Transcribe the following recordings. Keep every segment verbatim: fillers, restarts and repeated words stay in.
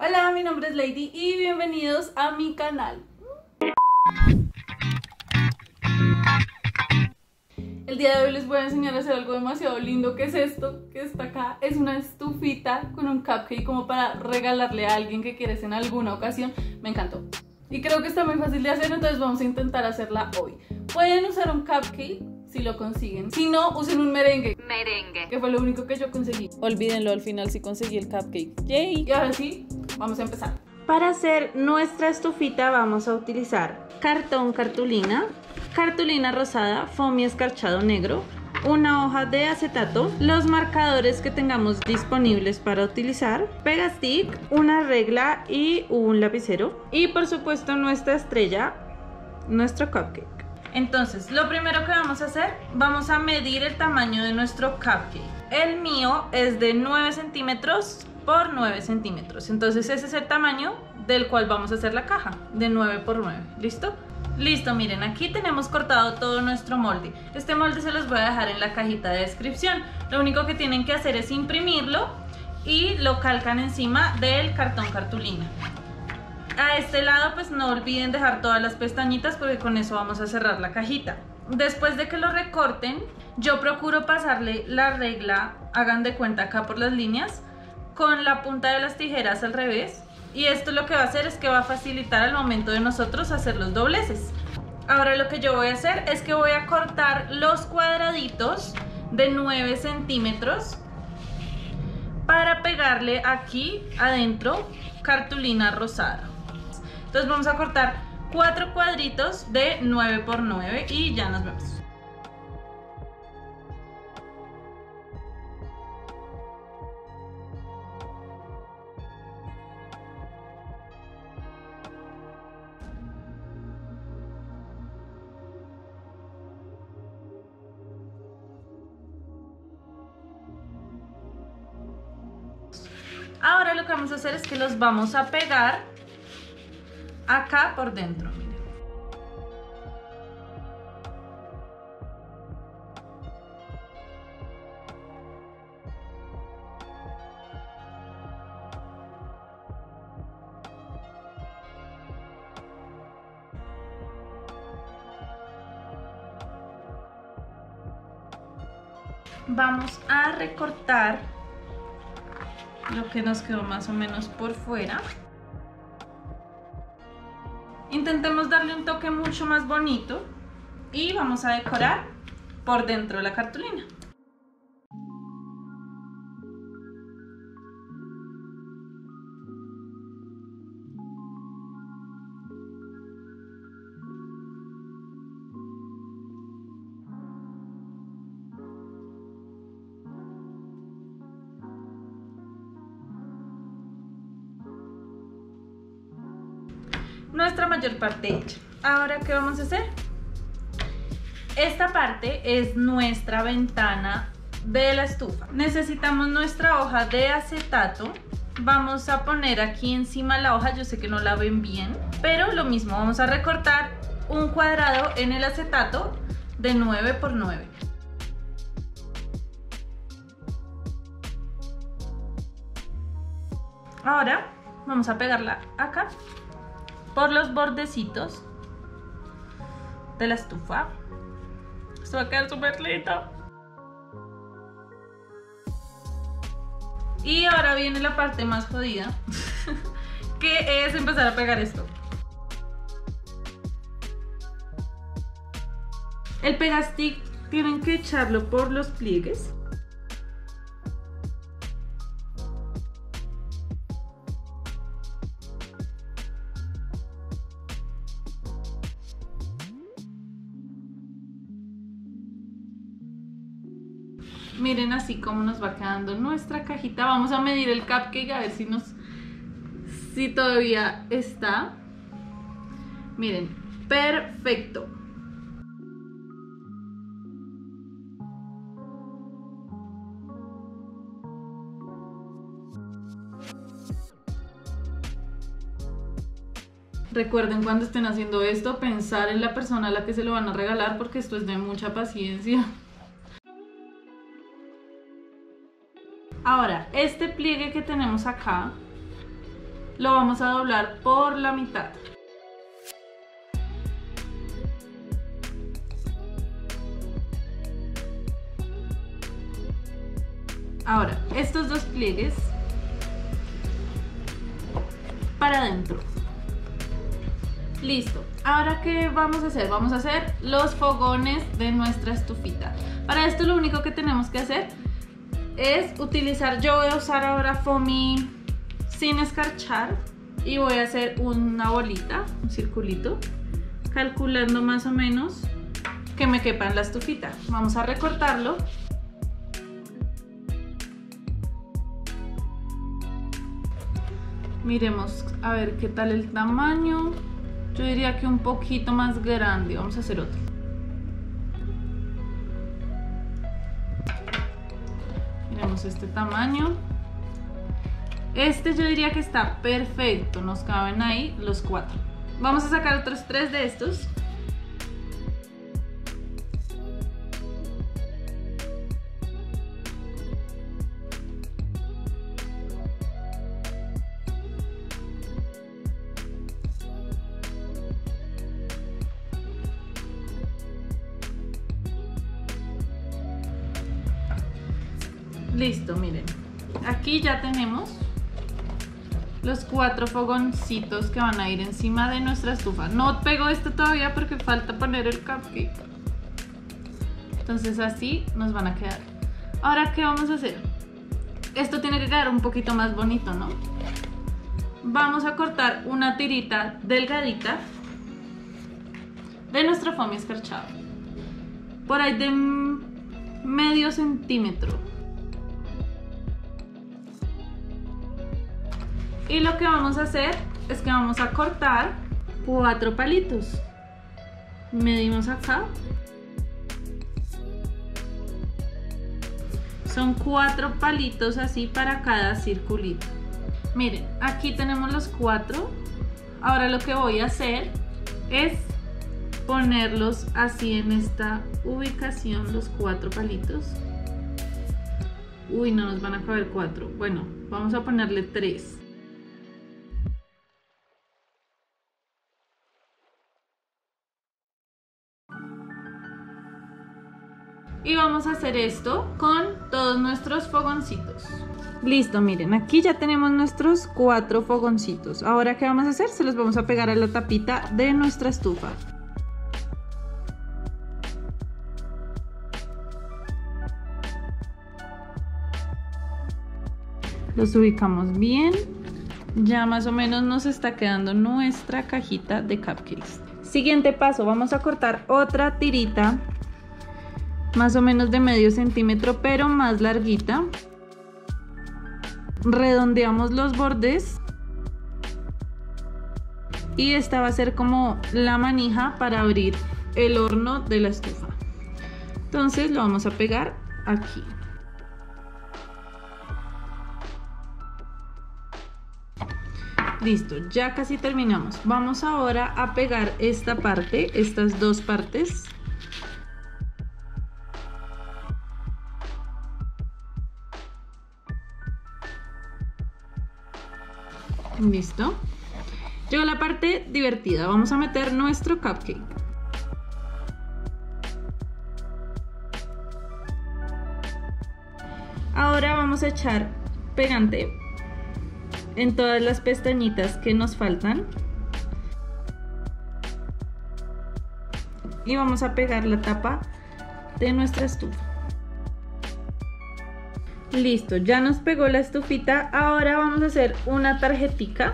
Hola, mi nombre es Lady y bienvenidos a mi canal. El día de hoy les voy a enseñar a hacer algo demasiado lindo. ¿Qué es esto? Que está acá. Es una estufita con un cupcake como para regalarle a alguien que quieres en alguna ocasión. Me encantó. Y creo que está muy fácil de hacer, entonces vamos a intentar hacerla hoy. Pueden usar un cupcake si lo consiguen. Si no, usen un merengue. Merengue. Que fue lo único que yo conseguí. Olvídenlo, al final sí conseguí el cupcake. ¡Yay! Y ahora sí, vamos a empezar. Para hacer nuestra estufita vamos a utilizar cartón cartulina, cartulina rosada, foamy escarchado negro, una hoja de acetato, los marcadores que tengamos disponibles para utilizar, pegastick, una regla y un lapicero y por supuesto nuestra estrella, nuestro cupcake. Entonces, lo primero que vamos a hacer, vamos a medir el tamaño de nuestro cupcake. El mío es de nueve centímetros por nueve centímetros, entonces ese es el tamaño del cual vamos a hacer la caja, de nueve por nueve, ¿listo? Listo, miren, aquí tenemos cortado todo nuestro molde. Este molde se los voy a dejar en la cajita de descripción. Lo único que tienen que hacer es imprimirlo y lo calcan encima del cartón cartulina. A este lado pues no olviden dejar todas las pestañitas porque con eso vamos a cerrar la cajita. Después de que lo recorten, yo procuro pasarle la regla, hagan de cuenta acá por las líneas, con la punta de las tijeras al revés. Y esto lo que va a hacer es que va a facilitar al momento de nosotros hacer los dobleces. Ahora lo que yo voy a hacer es que voy a cortar los cuadraditos de nueve centímetros para pegarle aquí adentro cartulina rosada. Entonces vamos a cortar cuatro cuadritos de nueve por nueve y ya nos vemos. Ahora lo que vamos a hacer es que los vamos a pegar acá por dentro. Miren. Vamos a recortar lo que nos quedó más o menos por fuera. Intentemos darle un toque mucho más bonito y vamos a decorar por dentro de la cartulina. Nuestra mayor parte hecha. Ahora, ¿qué vamos a hacer? Esta parte es nuestra ventana de la estufa. Necesitamos nuestra hoja de acetato. Vamos a poner aquí encima la hoja, yo sé que no la ven bien, pero lo mismo, vamos a recortar un cuadrado en el acetato de nueve por nueve. Ahora vamos a pegarla acá por los bordecitos de la estufa. Esto va a quedar súper lindo. Y ahora viene la parte más jodida, que es empezar a pegar esto. El pegastick tienen que echarlo por los pliegues. Miren así como nos va quedando nuestra cajita. Vamos a medir el cupcake a ver si nos si todavía está. Miren, perfecto. Recuerden cuando estén haciendo esto pensar en la persona a la que se lo van a regalar porque esto es de mucha paciencia. Ahora, este pliegue que tenemos acá lo vamos a doblar por la mitad. Ahora, estos dos pliegues para adentro. Listo. Ahora, ¿qué vamos a hacer? Vamos a hacer los fogones de nuestra estufita. Para esto lo único que tenemos que hacer es utilizar, yo voy a usar ahora foamy sin escarchar y voy a hacer una bolita, un circulito, calculando más o menos que me quepa en la estufita. Vamos a recortarlo. Miremos a ver qué tal el tamaño. Yo diría que un poquito más grande. Vamos a hacer otro. Miremos este tamaño. Este yo diría que está perfecto. Nos caben ahí los cuatro. Vamos a sacar otros tres de estos. Listo, miren, aquí ya tenemos los cuatro fogoncitos que van a ir encima de nuestra estufa. No pego esto todavía porque falta poner el cupcake. Entonces así nos van a quedar. Ahora, ¿qué vamos a hacer? Esto tiene que quedar un poquito más bonito, ¿no? Vamos a cortar una tirita delgadita de nuestro foamy escarchado. Por ahí de medio centímetro. Y lo que vamos a hacer es que vamos a cortar cuatro palitos. Medimos acá. Son cuatro palitos así para cada circulito. Miren, aquí tenemos los cuatro. Ahora lo que voy a hacer es ponerlos así en esta ubicación, los cuatro palitos. Uy, no nos van a caber cuatro. Bueno, vamos a ponerle tres. Y vamos a hacer esto con todos nuestros fogoncitos. Listo, miren, aquí ya tenemos nuestros cuatro fogoncitos. Ahora, ¿qué vamos a hacer? Se los vamos a pegar a la tapita de nuestra estufa. Los ubicamos bien. Ya más o menos nos está quedando nuestra cajita de cupcakes. Siguiente paso, vamos a cortar otra tirita más o menos de medio centímetro, pero más larguita. Redondeamos los bordes y esta va a ser como la manija para abrir el horno de la estufa. Entonces lo vamos a pegar aquí. Listo, ya casi terminamos. Vamos ahora a pegar esta parte, estas dos partes. Listo. Llegó la parte divertida. Vamos a meter nuestro cupcake. Ahora vamos a echar pegante en todas las pestañitas que nos faltan. Y vamos a pegar la tapa de nuestra estufa. Listo, ya nos pegó la estufita. Ahora vamos a hacer una tarjetica.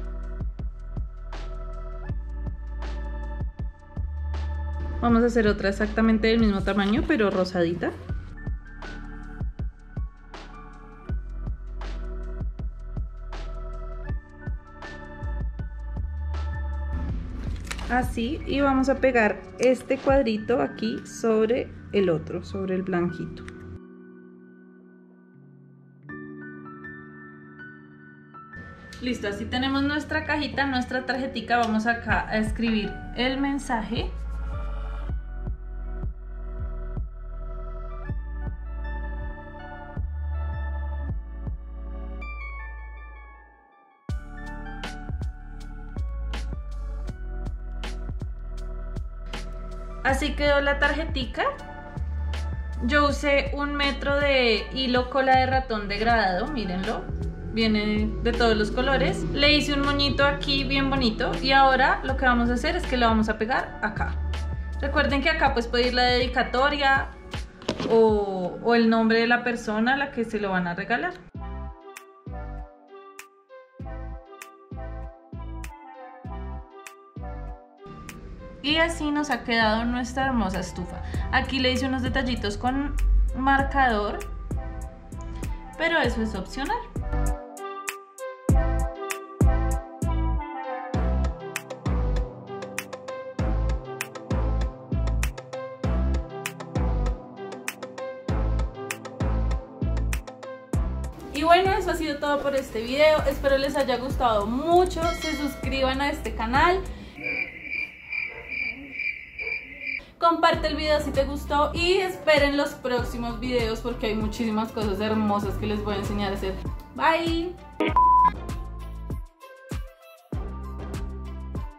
Vamos a hacer otra exactamente del mismo tamaño, pero rosadita. Así, y vamos a pegar este cuadrito aquí sobre el otro, sobre el blanquito. Listo, así tenemos nuestra cajita, nuestra tarjetica. Vamos acá a escribir el mensaje. Así quedó la tarjetica. Yo usé un metro de hilo cola de ratón degradado, mírenlo. Viene de todos los colores. Le hice un moñito aquí bien bonito y ahora lo que vamos a hacer es que lo vamos a pegar acá. Recuerden que acá pues puede ir la dedicatoria o, o el nombre de la persona a la que se lo van a regalar. Y así nos ha quedado nuestra hermosa estufa. Aquí le hice unos detallitos con marcador, pero eso es opcional. Y bueno, eso ha sido todo por este video. Espero les haya gustado mucho. Se suscriban a este canal. Comparte el video si te gustó y esperen los próximos videos porque hay muchísimas cosas hermosas que les voy a enseñar a hacer. Bye.